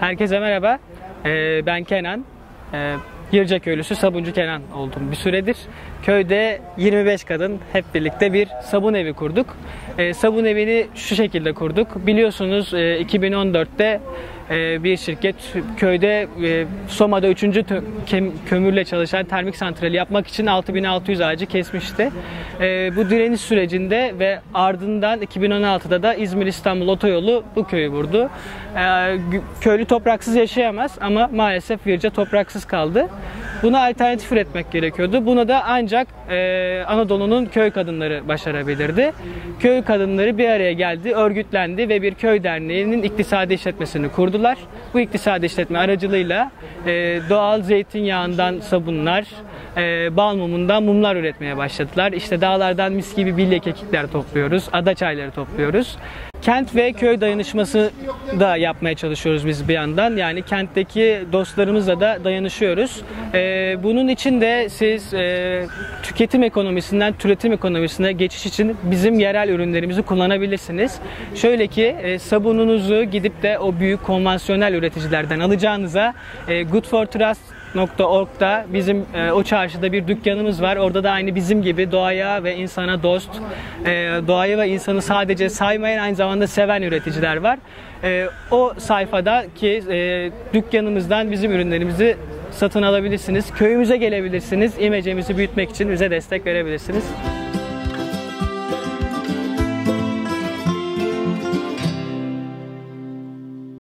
Herkese merhaba. Ben Kenan. Yırca köylüsü Sabuncu Kenan oldum bir süredir. Köyde 25 kadın hep birlikte bir sabun evi kurduk. Sabun evini şu şekilde kurduk. Biliyorsunuz 2014'te bir şirket köyde Soma'da 3. kömürle çalışan termik santrali yapmak için 6600 ağacı kesmişti. Bu direniş sürecinde ve ardından 2016'da da İzmir-İstanbul otoyolu bu köyü vurdu. Köylü topraksız yaşayamaz ama maalesef Yırca topraksız kaldı. Buna alternatif üretmek gerekiyordu. Buna da ancak Anadolu'nun köy kadınları başarabilirdi. Köy kadınları bir araya geldi, örgütlendi ve bir köy derneğinin iktisadi işletmesini kurdular. Bu iktisadi işletme aracılığıyla doğal zeytinyağından sabunlar, bal mumundan mumlar üretmeye başladılar. İşte dağlardan mis gibi bilye kekikler topluyoruz, ada çayları topluyoruz. Kent ve köy dayanışması da yapmaya çalışıyoruz biz bir yandan. Yani kentteki dostlarımızla da dayanışıyoruz. Bunun için de siz tüketim ekonomisinden türetim ekonomisine geçiş için bizim yerel ürünlerimizi kullanabilirsiniz. Şöyle ki sabununuzu gidip de o büyük konvansiyonel üreticilerden alacağınıza goodfortrust.org'da bizim o çarşıda bir dükkanımız var. Orada da aynı bizim gibi doğaya ve insana dost, doğayı ve insanı sadece saymayan aynı zamanda seven üreticiler var. O sayfadaki dükkanımızdan bizim ürünlerimizi satın alabilirsiniz. Köyümüze gelebilirsiniz. İmecemizi büyütmek için bize destek verebilirsiniz.